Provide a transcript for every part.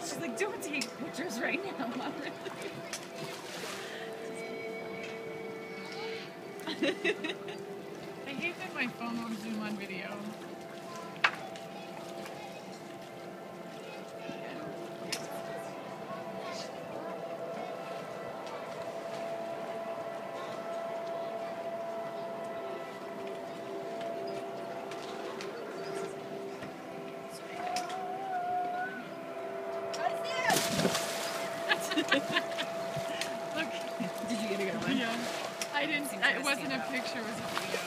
She's like, don't take pictures right now, Mom. I hate that my phone won't zoom on video. Look. Did you get a good one? Yeah. I didn't. It wasn't a picture. It was a video.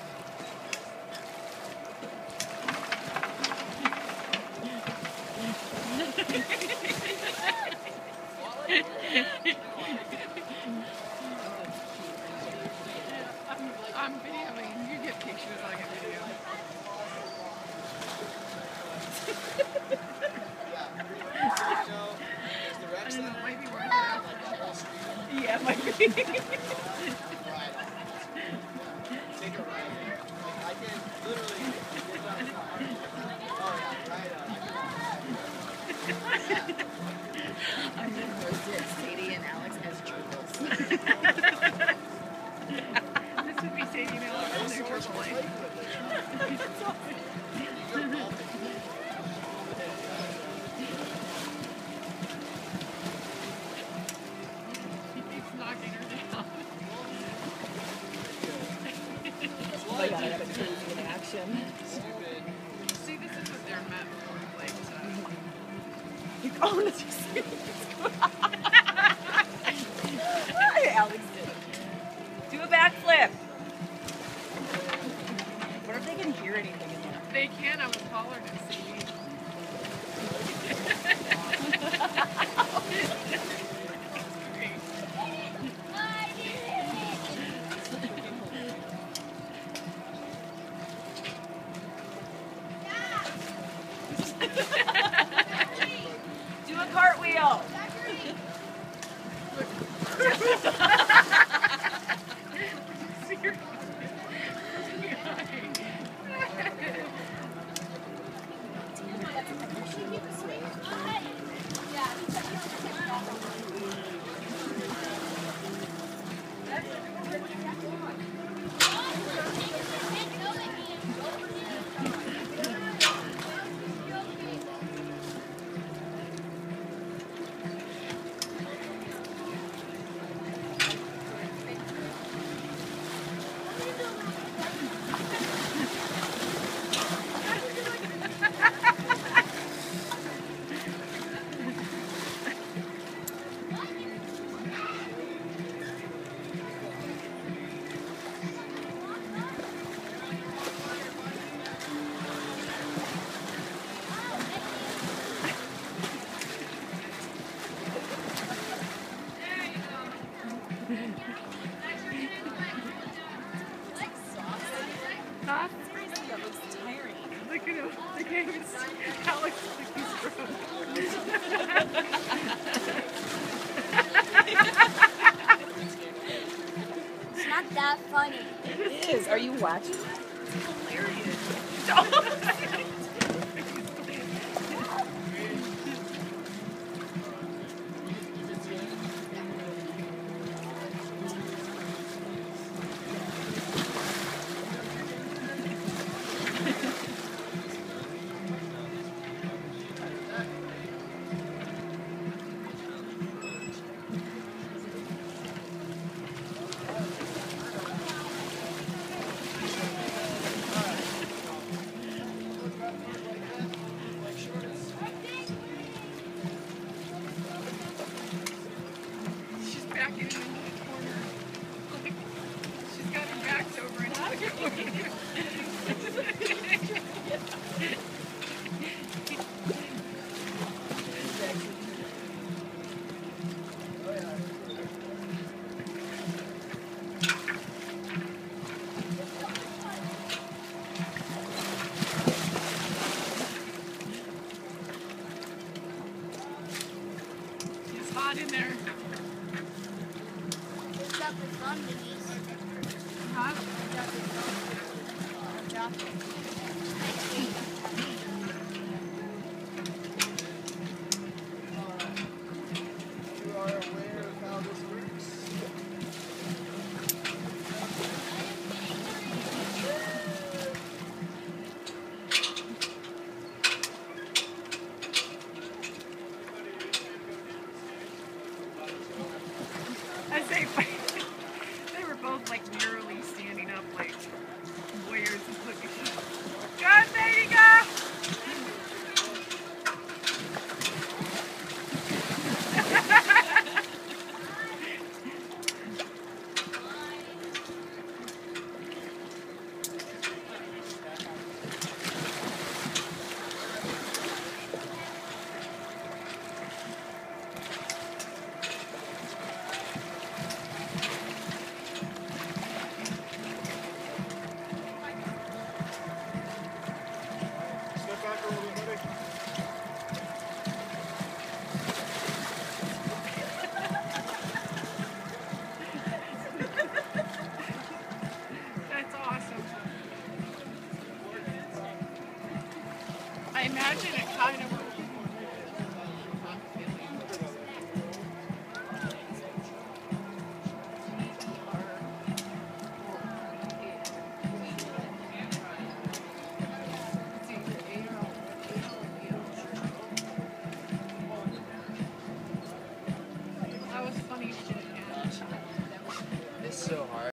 I'm videoing. You get pictures. I get video. I don't know. It might be worth it. Yeah, it might be. Take a ride. I can literally get on the car. Oh yeah, right I'm going to roast it, Sadie and Alex as gerbils. This would be Sadie and Alex in their turtle life. He keeps knocking her down. Oh my god, I got a crazy in action. See, this is what they're meant for. Like, Oh, let's just see Alex did it. Do a backflip. What if they can hear anything in there? they can. I was taller than Sadie. Do a cartwheel. Huh? That looks tiring. Look at him. The game is Alex like he's drunk. It's not that funny. It is. Are you watching? It's hilarious. She's backing into the corner. Like, she's got her back over and out of the corner. It's hot in there. It's got the fun Denise. Huh? It's got the fun. Drop it. imagine it kind of